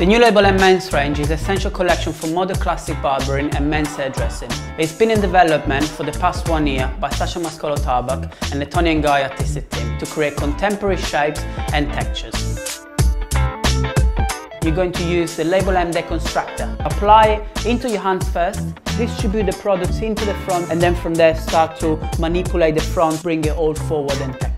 new LABEL.M men's range is an essential collection for modern classic barbering and men's hairdressing. It's been in development for the past 1 year by Sasha Mascolo Tabak and the TONI&GUY artistic team to create contemporary shapes and textures. You're going to use the LABEL.M Deconstructor. Apply into your hands first, distribute the products into the front, and then from there start to manipulate the front, bring it all forward and texture.